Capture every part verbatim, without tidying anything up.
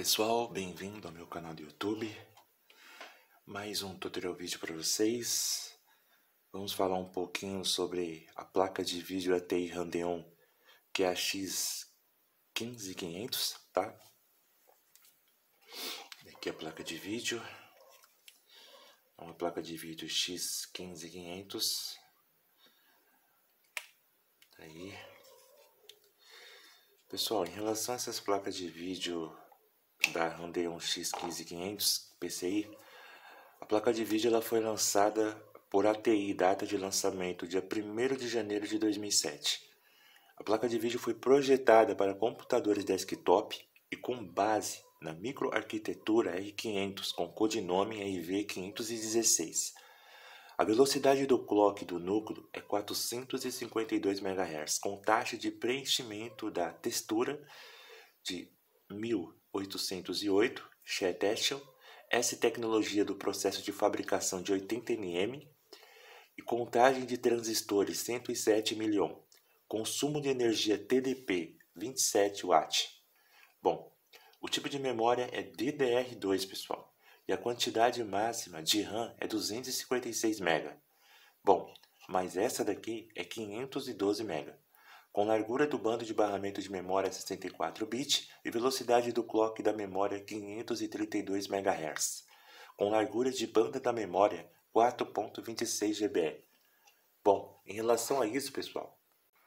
pessoal, bem-vindo ao meu canal do YouTube. Mais um tutorial vídeo para vocês. Vamos falar um pouquinho sobre a placa de vídeo A T I Radeon, que é a X quinze mil e quinhentos, tá? Aqui é a placa de vídeo. É uma placa de vídeo X quinze mil e quinhentos. Aí. Pessoal, em relação a essas placas de vídeo da Radeon X quinze mil e quinhentos P C I, a placa de vídeo ela foi lançada por A T I, data de lançamento dia primeiro de janeiro de dois mil e sete. A placa de vídeo foi projetada para computadores desktop e com base na microarquitetura R quinhentos com codinome R V quinhentos e dezesseis. A velocidade do clock do núcleo é quatrocentos e cinquenta e dois megahertz, com taxa de preenchimento da textura de mil oitocentos e oito, Chat-Estial, essa tecnologia do processo de fabricação de oitenta nanometros e contagem de transistores cento e sete miliohm, consumo de energia T D P vinte e sete watts. Bom, o tipo de memória é D D R dois, pessoal, e a quantidade máxima de RAM é duzentos e cinquenta e seis megabytes. Bom, mas essa daqui é quinhentos e doze megabytes. Com largura do bando de barramento de memória sessenta e quatro bits e velocidade do clock da memória quinhentos e trinta e dois megahertz, com largura de banda da memória quatro ponto vinte e seis gigabytes. Bom, em relação a isso, pessoal,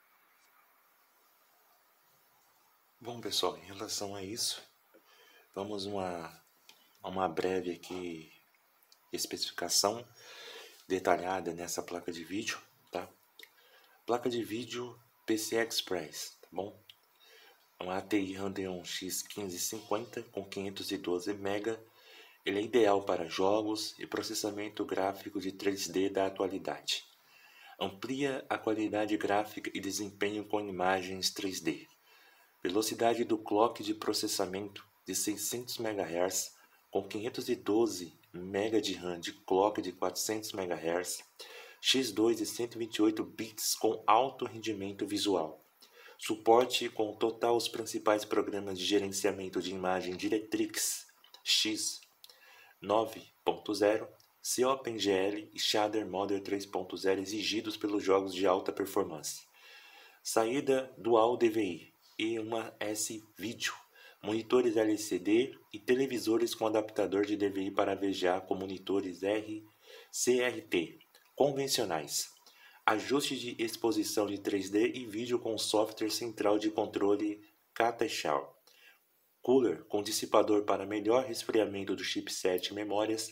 bom pessoal, em relação a isso, vamos uma a uma breve aqui especificação detalhada nessa placa de vídeo, tá? Placa de vídeo P C I Express, tá bom? Uma A T I Radeon X quinze mil e cinquenta com quinhentos e doze megabytes. Ele é ideal para jogos e processamento gráfico de três D da atualidade. Amplia a qualidade gráfica e desempenho com imagens três D. Velocidade do clock de processamento de seiscentos megahertz com quinhentos e doze megabytes de RAM de clock de quatrocentos megahertz. X dois e cento e vinte e oito bits com alto rendimento visual. Suporte com total os principais programas de gerenciamento de imagem DirectX X nove ponto zero, COpenGL e Shader Model três ponto zero exigidos pelos jogos de alta performance. Saída Dual D V I e uma S-Video, monitores L C D e televisores com adaptador de D V I para V G A com monitores R C R T convencionais. Ajuste de exposição de três D e vídeo com software central de controle Chat-Estial. Cooler com dissipador para melhor resfriamento do chipset e memórias.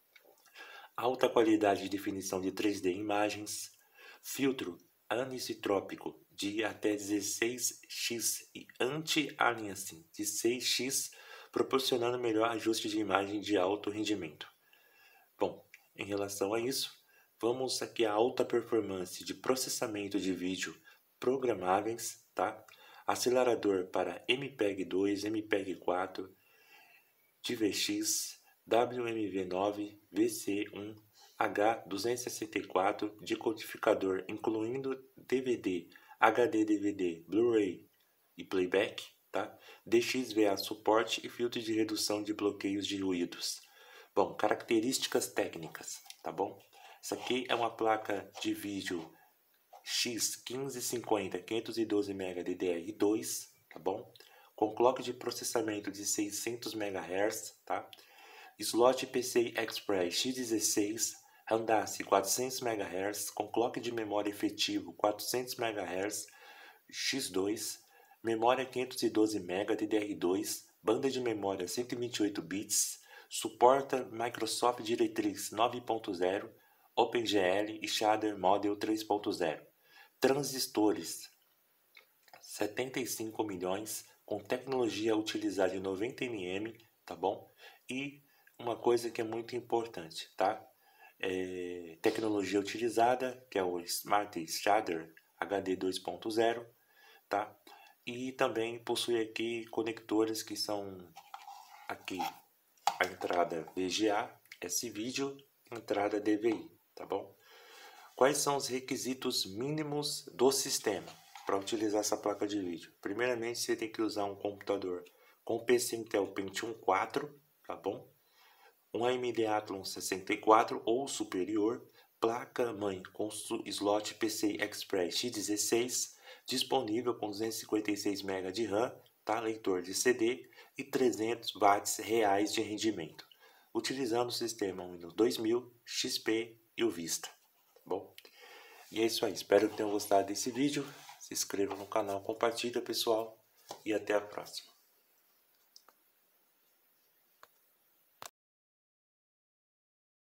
Alta qualidade de definição de três D imagens. Filtro anisotrópico de até dezesseis x e anti-aliasing de seis x, proporcionando melhor ajuste de imagem de alto rendimento. Bom, em relação a isso, vamos aqui a alta performance de processamento de vídeo programáveis, tá? Acelerador para M P E G dois, M P E G quatro, D V X, W M V nove, V C um, H duzentos e sessenta e quatro, decodificador incluindo D V D, H D D V D, Blu-ray e playback, tá? D X V A suporte e filtro de redução de bloqueios de ruídos. Bom, características técnicas, tá bom? Essa aqui é uma placa de vídeo X quinze mil e cinquenta, quinhentos e doze megabytes D D R dois, tá bom? Com clock de processamento de seiscentos megahertz, tá? Slot P C I Express X dezesseis, RAM-DAC quatrocentos megahertz, com clock de memória efetivo quatrocentos megahertz, X dois, memória quinhentos e doze megabytes D D R dois, banda de memória cento e vinte e oito bits, suporta Microsoft DirectX nove ponto zero, OpenGL e Shader Model três ponto zero. Transistores setenta e cinco milhões, com tecnologia utilizada em noventa nanometros, tá bom? E uma coisa que é muito importante, tá? É, tecnologia utilizada, que é o Smart Shader H D dois ponto zero, tá? E também possui aqui conectores que são aqui a entrada V G A, S-Video, entrada D V I, tá bom? Quais são os requisitos mínimos do sistema para utilizar essa placa de vídeo? Primeiramente, você tem que usar um computador com P C Intel Pentium quatro, tá bom? Um A M D Athlon sessenta e quatro ou superior, placa-mãe com slot P C I Express X dezesseis, disponível com duzentos e cinquenta e seis megabytes de RAM, tá? Leitor de C D e trezentos watts reais de rendimento, utilizando o sistema Windows dois mil, X P e o Vista, tá bom? E é isso aí, espero que tenham gostado desse vídeo, se inscreva no canal, compartilha pessoal e até a próxima.